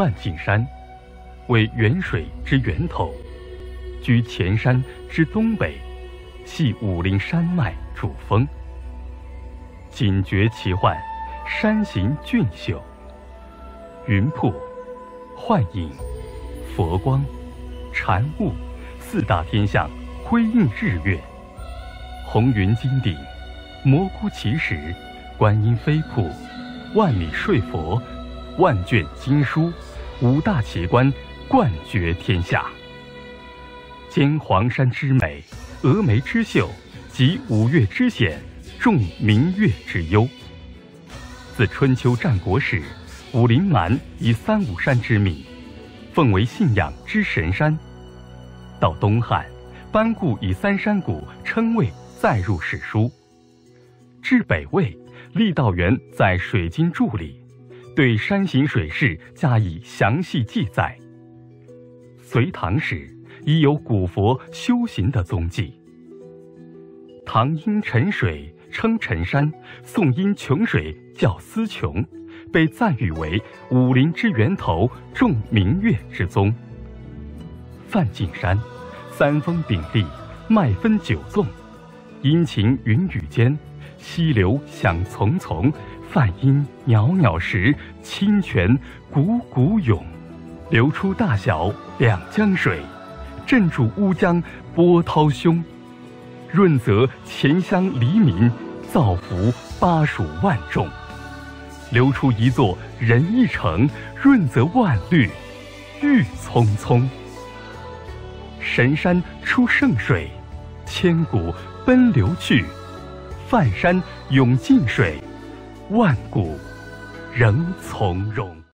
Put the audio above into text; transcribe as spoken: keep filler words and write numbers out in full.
梵净山，为元水之源头，居前山之东北，系武陵山脉主峰。警觉奇幻，山形俊秀，云瀑、幻影、佛光、禅雾四大天象辉映日月，红云金顶，蘑菇奇石，观音飞瀑，万里睡佛，万卷经书，五大奇观冠绝天下。兼黄山之美，峨眉之秀，及五岳之险，众明月之幽。自春秋战国时，武陵蛮以三五山之名，奉为信仰之神山。到东汉，班固以三山谷称谓载入史书。至北魏，郦道元在《水经注》里，对山形水势加以详细记载。隋唐时，已有古佛修行的踪迹。唐因沉水称沉山，宋因穷水叫思穷，被赞誉为武陵之源头，众明月之宗。梵净山，三峰鼎立，脉分九纵，阴晴云雨间，溪流响淙淙，泛音袅袅时，清泉汩汩涌，流出大小两江水，镇住乌江波涛汹，润泽钱乡黎民，造福巴蜀万众。流出一座人一城，润泽万绿，郁葱葱。神山出圣水，千古奔流去；梵山涌净水，万古仍从容。